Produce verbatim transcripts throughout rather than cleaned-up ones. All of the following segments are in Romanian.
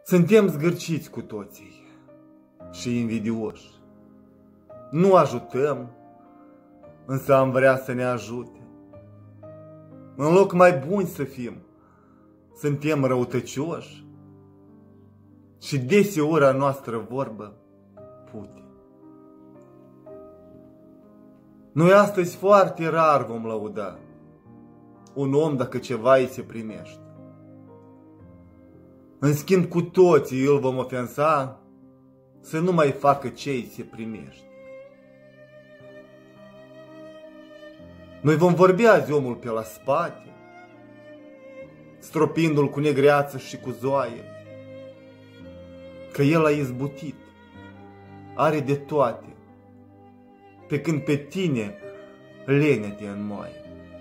Suntem zgârciți cu toții și invidioși. Nu ajutăm, însă am vrea să ne ajute. În loc mai buni să fim, suntem răutăcioși și deseori a noastră vorbă pute. Noi astăzi foarte rar vom lăuda un om dacă ceva îi se primește. În schimb, cu toții îl vom ofensa să nu mai facă ce îi se primește. Noi vom vorbi azi omul pe la spate, stropindu-l cu negreață și cu zoaie, că el a izbutit, are de toate, pe când pe tine lene-te înmoaie.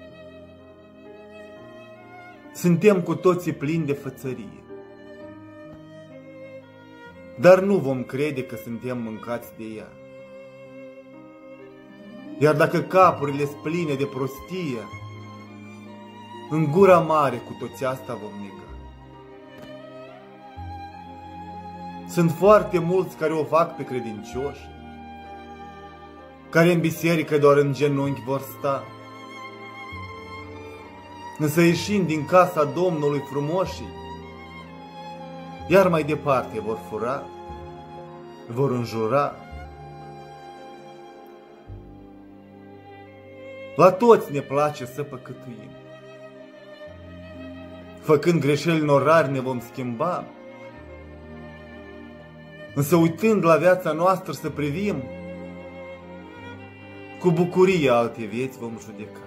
Suntem cu toții plini de fățărie, dar nu vom crede că suntem mâncați de ea. Iar dacă capurile sunt pline de prostie, în gura mare cu toți asta vom nega. Sunt foarte mulți care o fac pe credincioși, care în biserică doar în genunchi vor sta, însă ieșind din casa Domnului frumoșii, iar mai departe vor fura, vor înjura. La toți ne place să păcătuim. Făcând greșeli în orari ne vom schimba, însă uitând la viața noastră să privim, cu bucurie alte vieți vom judeca.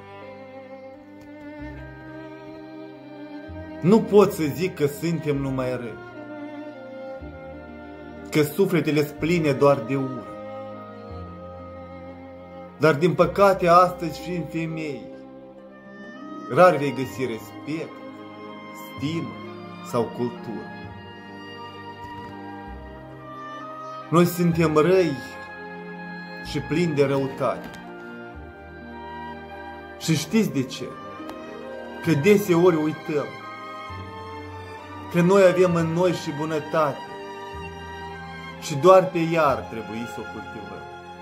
Nu pot să zic că suntem numai răi, că sufletele sunt pline doar de ură. Dar din păcate astăzi fiind femei, rar vei găsi respect, stimă sau cultură. Noi suntem răi și plini de răutate. Și știți de ce? Că deseori uităm că noi avem în noi și bunătate și doar pe ea ar trebui să o cultivăm.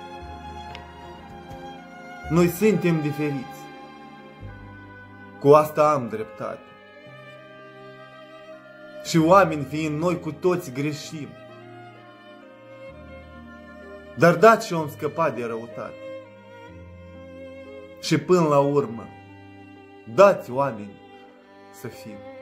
Noi suntem diferiți. Cu asta am dreptate. Și oameni fiind noi cu toți greșim. Dar dați și om scăpat de răutate. Și până la urmă, dați oameni să fim.